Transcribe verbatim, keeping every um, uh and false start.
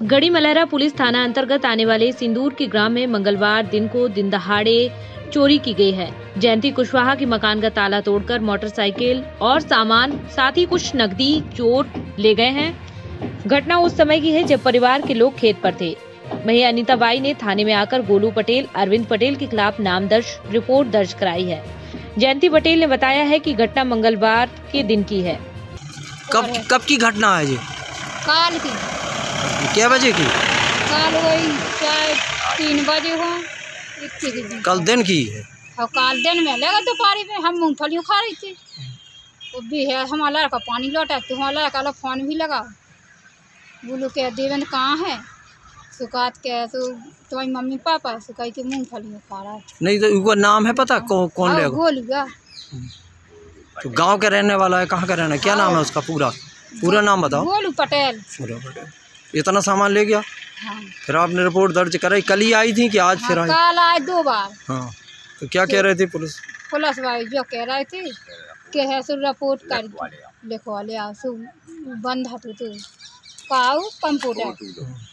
गढ़ी Malhara police थाना अंतर्गत आने वाले सिंदूर के ग्राम में मंगलवार दिन को दिन दहाड़े चोरी की गई है। जयंती कुशवाहा के मकान का ताला तोड़कर मोटरसाइकिल और सामान साथ ही कुछ नकदी चोर ले गए हैं। घटना उस समय की है जब परिवार के लोग खेत पर थे। वहीं अनीता बाई ने थाने में आकर गोलू पटेल, अरविंद पटेल के खिलाफ नाम दर्ज रिपोर्ट दर्ज कराई है। जयंती पटेल ने बताया है कि घटना मंगलवार के दिन की है। कब कब की घटना है जी? काल की। क्या बजे की? काल वही चाहे तीन बजे हो। कल दिन की है। और काल दिन में लगा दोपहर में हम मूंगफली खा रहे थे। वो भी है हमारा लड़का पानी लौटा तो हमारा लड़का लोग फोन भी लगा बोलो क्या देवेंद्र कहाँ है? सुकात के तो तुम्हारी मम्मी पापा सुकाई के मूंगफली खा रहा है। नहीं तो उनका नाम है पता कौ, कौन लेगा? गोलूगा। तो गांव के रहने वाला है, कहाँ का रहना है, क्या नाम है उसका? पूरा पूरा नाम बताओ। गोलू पटेल। गोलू पटेल। इतना सामान ले गया। हाँ। फिर आपने रिपोर्ट दर्ज कराई? कल ही आई थी कि आज हाँ, फिर आई? कल आए दो बार। हाँ तो क्या कह रहे थे पुलिस? पुलिस भाई जो कह रहे थे कि है सो रिपोर्ट कर लिखवा ले आओ सो बंद हाथ तो काऊ कंप्यूटर